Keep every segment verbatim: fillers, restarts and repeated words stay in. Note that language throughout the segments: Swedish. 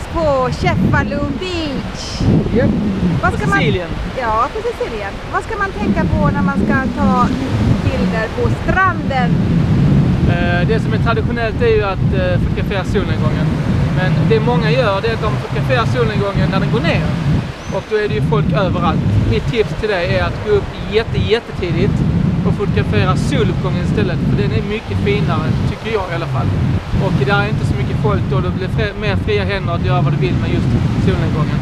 på Kefaloon Beach. Yep. Vad ska på Sicilien. Man, ja, på Sicilien. Vad ska man tänka på när man ska ta bilder på stranden? Eh, det som är traditionellt är ju att eh, fotografera solnedgången. Men det många gör det är att de fotograferar solnedgången när den går ner. Och då är det ju folk överallt. Mitt tips till dig är att gå upp jätte, jättetidigt och fotografera soluppgången istället. För den är mycket finare, tycker jag i alla fall. Och det är inte så mycket folk då, det blir fri, mer fria händer att göra vad du vill med just solnedgången.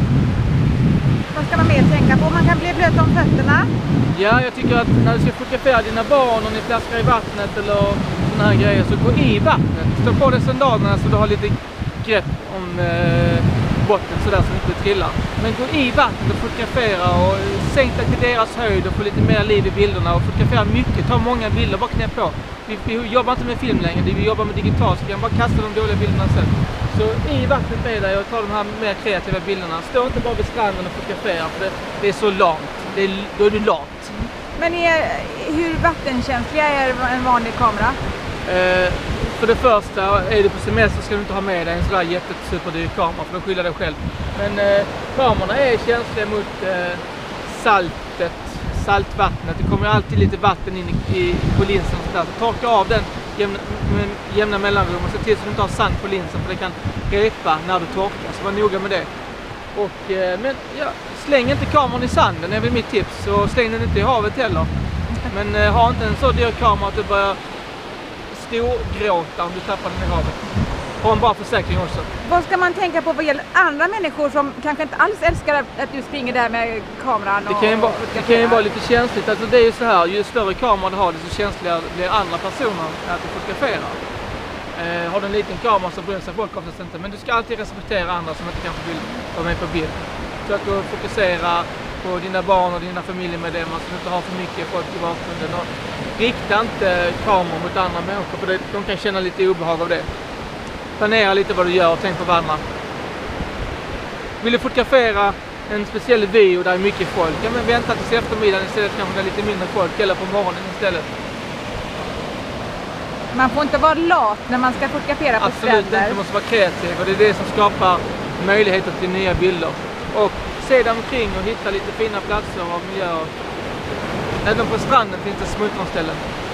Vad ska man mer tänka på? Man kan bli blöt om fötterna. Ja, jag tycker att när du ska fotografera dina barn och ni plaskar i vattnet eller såna här grejer, så gå i vattnet. Stå på dig sandalerna så du har lite grepp om eh, botten sådär så du inte trillar. Men gå i vattnet och fotografera och sänk dig till deras höjd och få lite mer liv i bilderna och fotografera mycket. Ta många bilder, bara knä på. Vi, vi jobbar inte med film längre, vi jobbar med digitalt så vi kan bara kasta de dåliga bilderna sen. Så i vattnet med dig och ta de här mer kreativa bilderna. Stå inte bara vid stranden och fotografera för det, det är så lamt. Det är, då är du lat. Men är, hur vattenkänsliga är en vanlig kamera? Eh, för det första, är du på semester ska du inte ha med dig en sån där jättesuperdyr kamera för då skyller dig själv. Men eh, kamerorna är känsliga mot eh, saltet, saltvattnet. Det kommer alltid lite vatten in i, i, på linsen och sådär. Så torka av den jämna, med jämna mellanrum och se till så du inte har sand på linsen för det kan repa när du torkar. Så var noga med det. Och, eh, men ja, släng inte kameran i sanden är väl mitt tips. Och släng den inte i havet heller. Men eh, ha inte en så dyr kamera att du börjar storgråta om du tappar den i havet. Ha en bra försäkring också. Vad ska man tänka på vad gäller andra människor som kanske inte alls älskar att du springer där med kameran? Det kan ju vara, det kan ju vara lite känsligt. Alltså det är ju så här, ju större kamera du har desto känsligare blir andra personer att du fotograferar. Eh, har du en liten kamera så bryr sig folk oftast inte. Men du ska alltid respektera andra som inte kanske vill vara med på bild. Så att du fokuserar på dina barn och dina familjemedlemmar så att du inte har för mycket folk i bakgrunden. Och rikta inte kameror mot andra människor för det, de kan känna lite obehag av det. Planera lite vad du gör och tänk på varandra. Vill du fotografera en speciell video där är mycket folk, ja men vänta tills eftermiddagen istället, kanske det är lite mindre folk, eller på morgonen istället. Man får inte vara lat när man ska fotografera på Absolut stränder. inte, man måste vara kreativ och det är det som skapar möjligheter till nya bilder. Och se dig omkring och hitta lite fina platser och miljöer. Även på stranden finns det smultronställen.